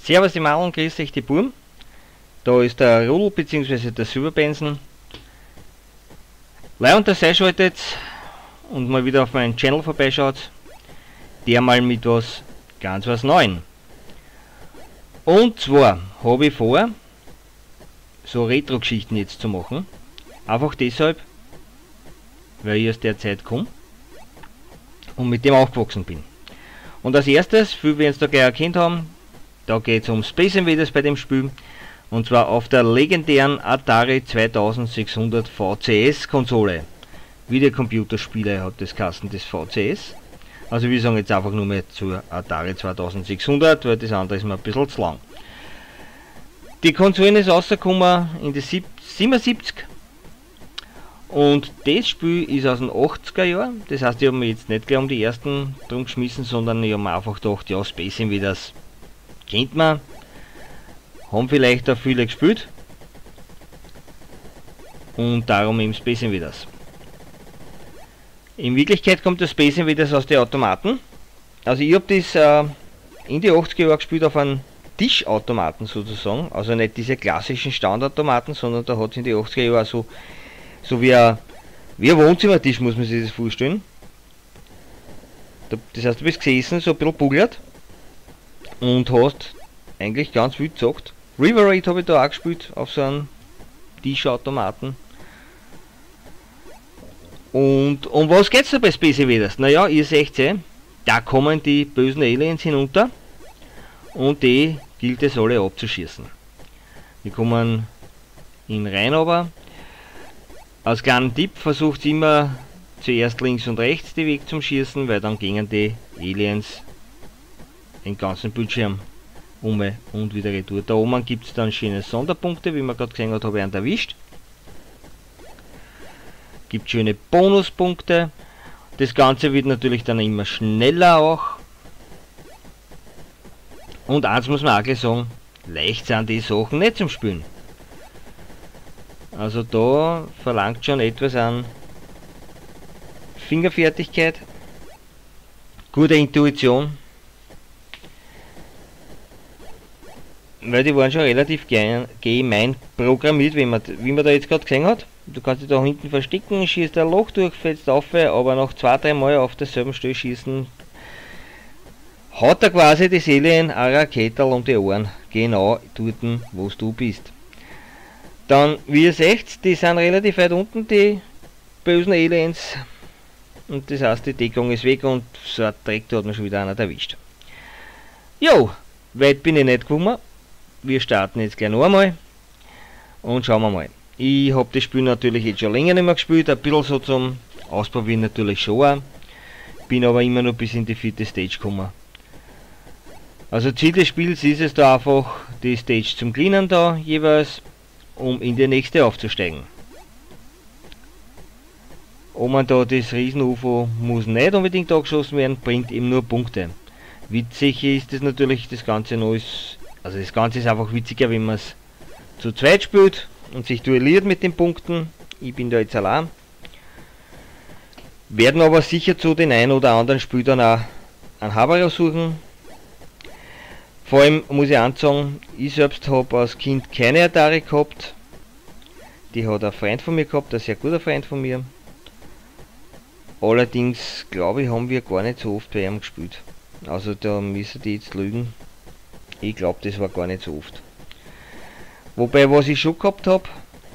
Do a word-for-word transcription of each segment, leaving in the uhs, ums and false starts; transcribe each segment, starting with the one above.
Servus die Mal und grüß euch die Burm. Da ist der Rudel bzw. der Silberbensen. Leih und das einschaltet und mal wieder auf meinen Channel vorbeischaut, der mal mit was ganz was Neuem. Und zwar habe ich vor, so Retro-Geschichten jetzt zu machen. Einfach deshalb, weil ich aus der Zeit komme und mit dem aufgewachsen bin. Und als erstes, viele werden es da gleich erkannt haben, da geht es um Space Invaders bei dem Spiel. Und zwar auf der legendären Atari zweitausendsechshundert V C S Konsole. Videocomputerspiele hat das Kasten des V C S. Also wir sagen jetzt einfach nur mehr zur Atari zweitausendsechshundert, weil das andere ist mir ein bisschen zu lang. Die Konsole ist rausgekommen in die siebenundsiebzig. Und das Spiel ist aus den achtziger Jahren. Das heißt, ich habe mir jetzt nicht gleich um die ersten drum geschmissen, sondern ich habe mir einfach gedacht, ja, Space Invaders kennt man. Haben vielleicht auch viele gespielt. Und darum eben Space Invaders. In Wirklichkeit kommt das Space Invaders aus den Automaten. Also ich habe das äh, in die achtziger Jahre gespielt auf einem Tischautomaten sozusagen. Also nicht diese klassischen Standautomaten, sondern da hat es in die achtziger Jahre so, so wie ein, wie ein Wohnzimmertisch, muss man sich das vorstellen. Das heißt, du bist gesessen, so ein bisschen buggert und hast eigentlich ganz wild gesagt. River Raid habe ich da auch gespielt, auf so einem Tischautomaten. Und um was geht's da bei Space Invaders? Naja, ihr seht eh, da kommen die bösen Aliens hinunter und die gilt es alle abzuschießen. Die kommen in rein, aber als kleinen Tipp versucht immer zuerst links und rechts die Weg zum Schießen, weil dann gingen die Aliens den ganzen Bildschirm um und wieder retour. Da oben gibt es dann schöne Sonderpunkte, wie man gerade gesehen hat, habe ich einen erwischt. Gibt schöne Bonuspunkte. Das Ganze wird natürlich dann immer schneller auch. Und eins muss man auch gleich sagen, leicht sind die Sachen nicht zum Spielen. Also da verlangt schon etwas an Fingerfertigkeit, gute Intuition. Weil die waren schon relativ gemein programmiert, wie man, wie man da jetzt gerade gesehen hat. Du kannst dich da hinten verstecken, schießt ein Loch durch, fällst auf, aber nach zwei, drei Mal auf derselben Stelle schießen, hat er quasi das Alien eine Rakete um die Ohren, genau dort, wo du bist. Dann, wie ihr seht, die sind relativ weit unten, die bösen Aliens. Und das heißt, die Deckung ist weg und so ein Dreck, da hat man schon wieder einer erwischt. Jo, weit bin ich nicht gekommen. Wir starten jetzt gleich noch einmal und schauen wir mal. Ich habe das Spiel natürlich jetzt schon länger nicht mehr gespielt, ein bisschen so zum Ausprobieren natürlich schon auch. Bin aber immer noch bis in die vierte Stage gekommen. Also Ziel des Spiels ist es da einfach, die Stage zum Cleanen da jeweils, um in die nächste aufzusteigen. Ob man da das Riesen-U F O muss nicht unbedingt angeschossen werden, bringt eben nur Punkte. Witzig ist es natürlich, das Ganze noch ist, also das Ganze ist einfach witziger, wenn man es zu zweit spielt und sich duelliert mit den Punkten. Ich bin da jetzt allein. Werden aber sicher zu den ein oder anderen Spiel dann auch einen Haberer suchen. Vor allem muss ich ansagen, ich selbst habe als Kind keine Atari gehabt. Die hat ein Freund von mir gehabt, ein sehr guter Freund von mir. Allerdings, glaube ich, haben wir gar nicht so oft bei ihm gespielt. Also da müssen die jetzt lügen. Ich glaube, das war gar nicht so oft. Wobei, was ich schon gehabt habe,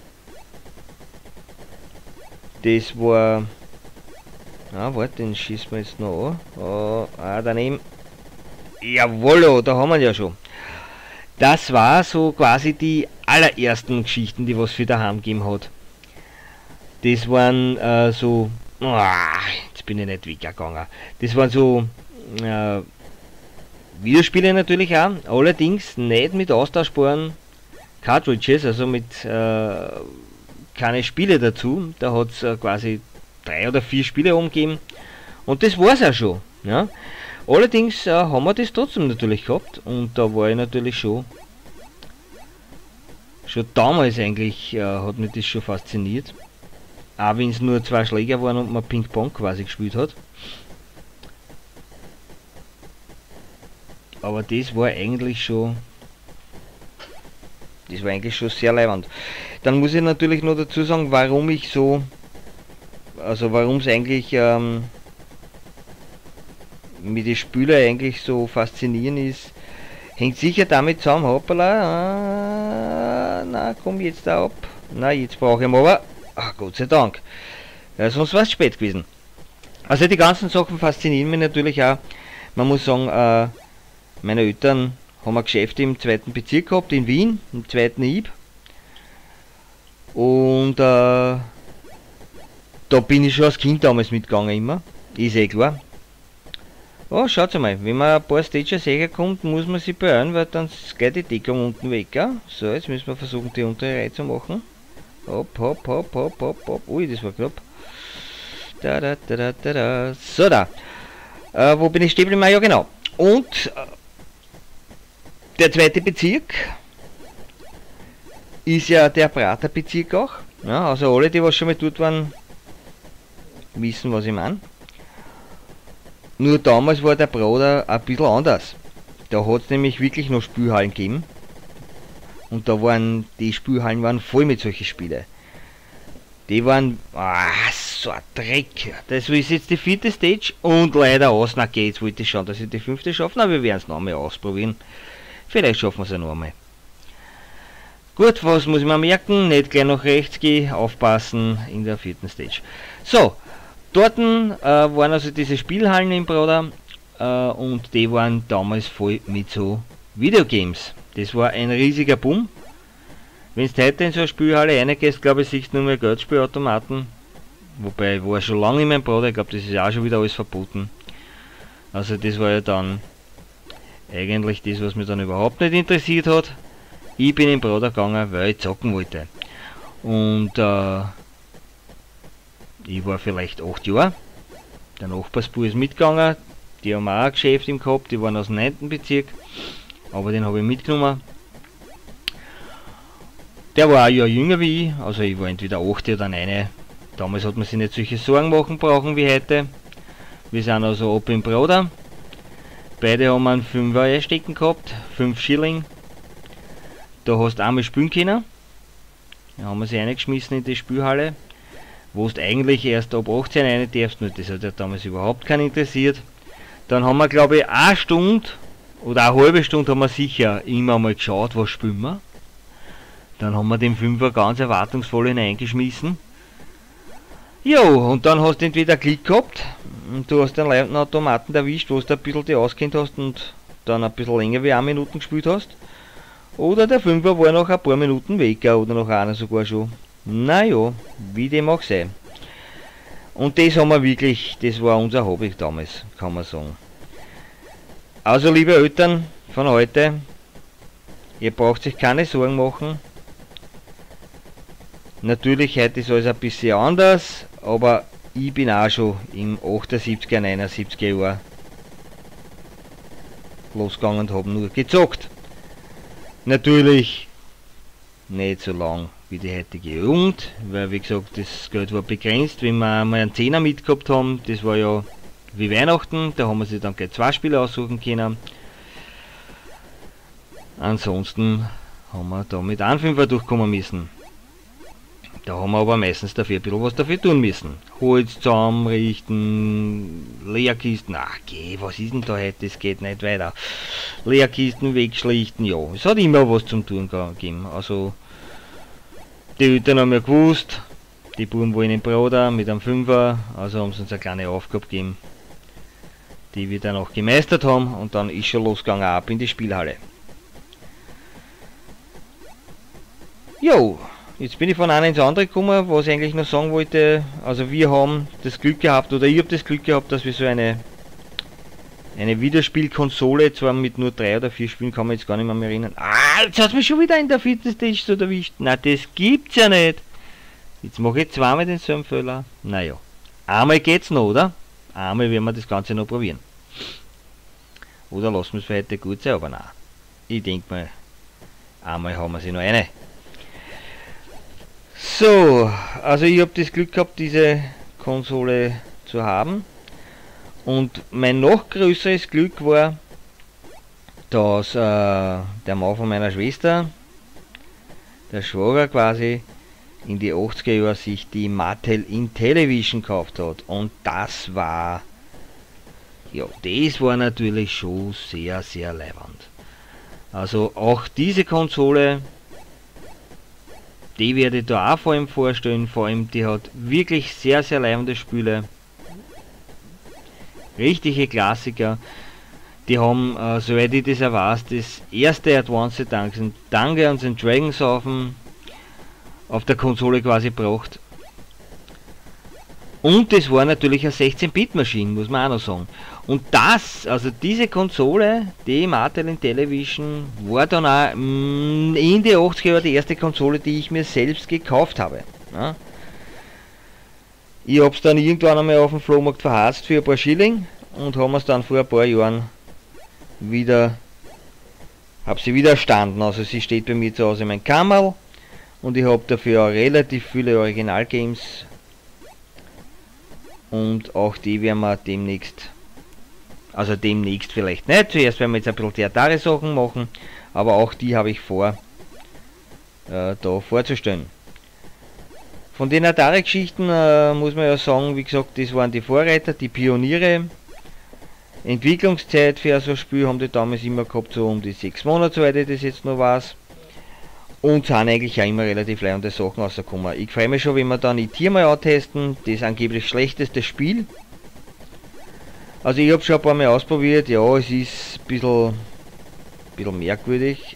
das war... Ah, warte, den schießen wir jetzt noch an. Oh, ah, daneben. Jawohl, da haben wir ja schon. Das war so quasi die allerersten Geschichten, die was für daheim gegeben hat. Das waren äh, so... Oh, jetzt bin ich nicht weggegangen. Das waren so... Äh, Videospiele natürlich auch, allerdings nicht mit austauschbaren Cartridges, also mit äh, keine Spiele dazu. Da hat es äh, quasi drei oder vier Spiele umgegeben und das war es auch schon. Ja. Allerdings äh, haben wir das trotzdem natürlich gehabt und da war ich natürlich schon schon damals eigentlich, äh, hat mich das schon fasziniert. Auch wenn es nur zwei Schläger waren und man Ping-Pong quasi gespielt hat. Aber das war eigentlich schon Das war eigentlich schon sehr leibend. Dann muss ich natürlich noch dazu sagen, warum ich so, also warum es eigentlich ähm, mit den Spieler eigentlich so faszinierend ist, hängt sicher damit zusammen, hoppala, ah, na komm jetzt da ab, na jetzt brauche ich ihn aber, ach Gott sei Dank, ja, sonst war es spät gewesen. Also die ganzen Sachen faszinieren mich natürlich auch. Man muss sagen, äh, meine Eltern haben ein Geschäft im zweiten Bezirk gehabt, in Wien, im zweiten Hieb. Und äh, da bin ich schon als Kind damals mitgegangen immer, ist eh klar. Oh, schaut mal, wenn man ein paar Stages herkommt, muss man sich beeilen, weil dann geht die Deckung unten weg. Ja? So, jetzt müssen wir versuchen, die untere Reihe zu machen. Hopp, hopp, hopp, hopp, hopp, hopp. Ui, das war knapp. Da, da, da, da, da, da. So, da. Äh, wo bin ich stehen geblieben? Ja, genau. Und äh, der zweite Bezirk ist ja der Praterbezirk auch. Ja, also alle, die was schon mal dort waren, wissen, was ich meine. Nur damals war der Prater ein bisschen anders. Da hat es nämlich wirklich noch Spielhallen gegeben. Und da waren, die Spielhallen waren voll mit solchen Spielen. Die waren, ah, so ein Dreck. Das ist jetzt die vierte Stage und leider aus. Na okay, jetzt wollte ich schauen, dass ich die fünfte schaffe, aber wir werden es noch einmal ausprobieren. Vielleicht schaffen wir es ja noch einmal. Gut, was muss ich mir merken? Nicht gleich nach rechts gehen, aufpassen in der vierten Stage. So, dort äh, waren also diese Spielhallen im Prater äh, und die waren damals voll mit so Videogames. Das war ein riesiger Boom. Wenn du heute in so eine Spielhalle reingehst, glaube ich, siehst du nur mehr Geldspielautomaten. Wobei, ich war schon lange in meinem Prater, ich glaube, das ist ja auch schon wieder alles verboten. Also das war ja dann eigentlich das, was mich dann überhaupt nicht interessiert hat. Ich bin in den Prater gegangen, weil ich zocken wollte. Und äh, ich war vielleicht acht Jahre. Der Nachbarsbub ist mitgegangen. Die haben auch ein Geschäft im gehabt, die waren aus dem neunten Bezirk. Aber den habe ich mitgenommen. Der war ein Jahr jünger wie ich, also ich war entweder acht oder neun. Damals hat man sich nicht solche Sorgen machen brauchen wie heute. Wir sind also ab im Prater. Beide haben einen Fünfer einstecken gehabt, fünf Schilling. Da hast du einmal spielen können. Da haben wir sie reingeschmissen in die Spielhalle. Wo du eigentlich erst ab achtzehn rein darfst, nur das hat ja damals überhaupt keinen interessiert. Dann haben wir, glaube ich, eine Stunde oder eine halbe Stunde haben wir sicher immer mal geschaut, was spielen wir. Dann haben wir den Fünfer ganz erwartungsvoll hineingeschmissen. Jo, und dann hast du entweder Glück gehabt und du hast den leibenden Automaten erwischt, wo du ein bisschen die auskennt hast und dann ein bisschen länger wie eine Minute gespielt hast. Oder der Fünfer war nach ein paar Minuten weg oder nach einer sogar schon. Naja, wie dem auch sei. Und das haben wir wirklich, das war unser Hobby damals, kann man sagen. Also liebe Eltern von heute, ihr braucht sich keine Sorgen machen. Natürlich, heute ist alles ein bisschen anders, aber ich bin auch schon im achtundsiebziger, neunundsiebziger Jahr losgegangen und habe nur gezockt. Natürlich nicht so lang wie die heutige Jugend, weil wie gesagt, das Geld war begrenzt. Wenn wir mal einen Zehner mitgehabt haben, das war ja wie Weihnachten, da haben wir sich dann gleich zwei Spiele aussuchen können. Ansonsten haben wir da mit einem Fünfer durchkommen müssen. Da haben wir aber meistens dafür ein bisschen was dafür tun müssen. Holz zusammenrichten, Leerkisten, ach geh, was ist denn da heute, das geht nicht weiter. Leerkisten wegschlichten, ja, es hat immer was zum Tun gegeben. Also, die Eltern haben ja gewusst, die Buben wollen in den Prater mit einem Fünfer, also haben sie uns eine kleine Aufgabe gegeben, die wir dann auch gemeistert haben und dann ist schon losgegangen ab in die Spielhalle. Jo. Jetzt bin ich von einem ins andere gekommen, was ich eigentlich noch sagen wollte. Also wir haben das Glück gehabt, oder ich habe das Glück gehabt, dass wir so eine eine Videospielkonsole, zwar mit nur drei oder vier Spielen, kann man jetzt gar nicht mehr, mehr erinnern. Ah, jetzt hat mich schon wieder in der vierten Stage so erwischt. Na, das gibt's ja nicht. Jetzt mache ich zweimal denselben Fehler. Naja, einmal geht's noch, oder? Einmal werden wir das Ganze noch probieren. Oder lassen wir es für heute gut sein, aber nein. Ich denke mal, einmal haben wir sie noch eine. So, also ich habe das Glück gehabt, diese Konsole zu haben. Und mein noch größeres Glück war, dass äh, der Mann von meiner Schwester, der Schwager quasi in die achtziger Jahre sich die Mattel Intellivision gekauft hat. Und das war, ja, das war natürlich schon sehr, sehr leiwand. Also auch diese Konsole, die werde ich da auch vor allem vorstellen. Vor allem, die hat wirklich sehr, sehr leibende Spiele. Richtige Klassiker. Die haben, äh, soweit ich das auch weiß, das erste Advanced Dungeons and Dragons auf, dem, auf der Konsole quasi gebracht. Und das war natürlich eine sechzehn Bit Maschine, muss man auch noch sagen. Und das, also diese Konsole, die Mattel Intellivision, war dann auch mh, in die achtziger Jahre die erste Konsole, die ich mir selbst gekauft habe. Ja. Ich habe es dann irgendwann einmal auf dem Flohmarkt verhasst für ein paar Schilling und haben es dann vor ein paar Jahren wieder, habe sie wieder erstanden. Also sie steht bei mir zu Hause in meinem Kammerl und ich habe dafür auch relativ viele Originalgames und auch die werden wir demnächst, also demnächst vielleicht nicht, zuerst werden wir jetzt ein bisschen die Atari-Sachen machen, aber auch die habe ich vor, äh, da vorzustellen. Von den Atari-Geschichten äh, muss man ja sagen, wie gesagt, das waren die Vorreiter, die Pioniere. Entwicklungszeit für so ein Spiel haben die damals immer gehabt, so um die sechs Monate, soweit ich das jetzt noch weiß. Und sind eigentlich auch immer relativ leibende Sachen rausgekommen. Ich freue mich schon, wenn wir dann die Tier mal antesten, das angeblich schlechteste Spiel. Also ich habe schon ein paar Mal ausprobiert, ja, es ist ein bisschen, bisschen merkwürdig.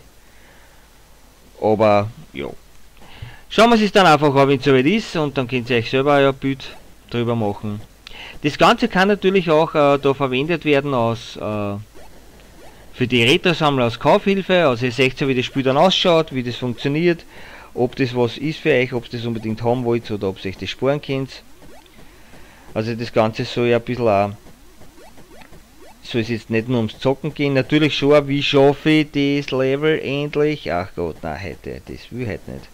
Aber ja. Schauen wir es dann einfach an, wenn es soweit ist, und dann könnt ihr euch selber ein Bild drüber machen. Das Ganze kann natürlich auch äh, da verwendet werden als äh, für die Retro-Sammler als Kaufhilfe. Also ihr seht ja, wie das Spiel dann ausschaut, wie das funktioniert, ob das was ist für euch, ob ihr das unbedingt haben wollt oder ob ihr euch das sparen könnt. Also das Ganze soll ja ein bisschen auch, soll es jetzt nicht nur ums Zocken gehen, natürlich schon, wie schaffe ich das Level endlich. Ach Gott, nein, heute, das will ich heute nicht.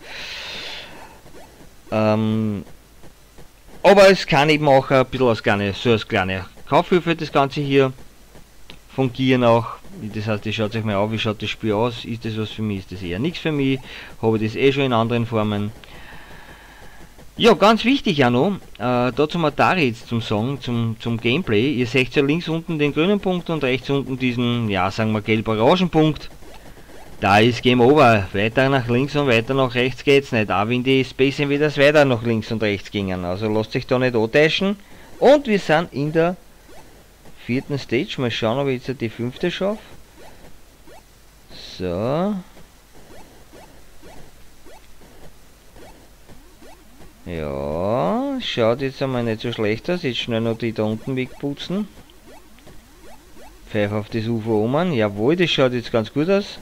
Ähm, aber es kann eben auch ein bisschen als kleine, so als kleine Kaufhilfe das Ganze hier fungieren auch. Das heißt, ihr schaut euch mal auf, wie schaut das Spiel aus, ist das was für mich, ist das eher nichts für mich, habe ich das eh schon in anderen Formen. Ja, ganz wichtig auch noch, äh, da zum Atari jetzt zum Song, zum, zum Gameplay, ihr seht ja links unten den grünen Punkt und rechts unten diesen, ja sagen wir gelb-orangen Punkt. Da ist Game Over, weiter nach links und weiter nach rechts geht's nicht, auch wenn die Space Invaders weiter nach links und rechts gingen, also lasst euch da nicht antäuschen. Und wir sind in der vierten Stage, mal schauen, ob ich jetzt die fünfte schaffe. So. Ja, schaut jetzt einmal nicht so schlecht aus, jetzt schnell noch die da unten wegputzen. Pfeif auf das U F O um, jawohl, das schaut jetzt ganz gut aus.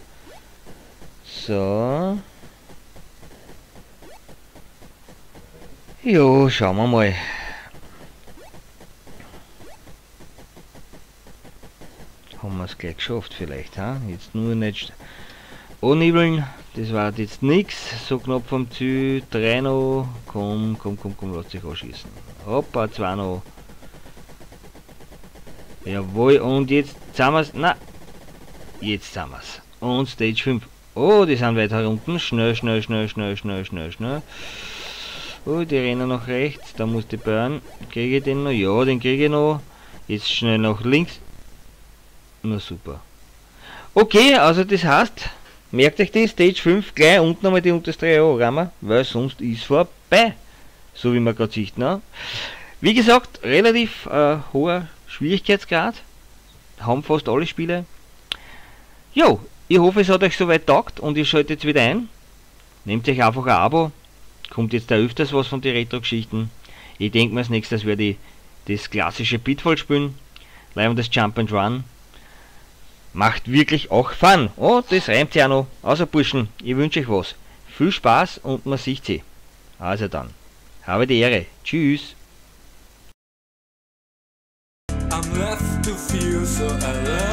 So. Jo, schauen wir mal. Haben wir es gleich geschafft vielleicht, ha? Jetzt nur nicht annibeln, das war jetzt nichts, so knapp vom Ziel, drei noch, komm, komm, komm, komm, lass dich anschießen. Hoppa, zwei noch. Jawohl, und jetzt sind wir's, na, jetzt sind wir's. Und Stage fünf. Oh, die sind weiter unten, schnell, schnell, schnell, schnell, schnell, schnell, schnell. Oh, die rennen nach rechts, da muss die Burn. Kriege ich den noch? Ja, den kriege ich noch. Jetzt schnell nach links. Na super. Okay, also das heißt, merkt euch die Stage fünf gleich unten nochmal die unterste Diagramme, weil sonst ist vorbei. So wie man gerade sieht. Ne? Wie gesagt, relativ äh, hoher Schwierigkeitsgrad. Haben fast alle Spiele. Jo, ich hoffe, es hat euch soweit taugt und ihr schaltet jetzt wieder ein. Nehmt euch einfach ein Abo. Kommt jetzt da öfters was von den Retro-Geschichten. Ich denke mir, als nächstes werde ich das klassische Pitfall spielen. Live das Jump and Run. Macht wirklich auch Fun. Oh, das reimt ja noch. Also Burschen, ich wünsche euch was. Viel Spaß und man sieht sie. Also dann, habe die Ehre. Tschüss. I'm left to feel so alone.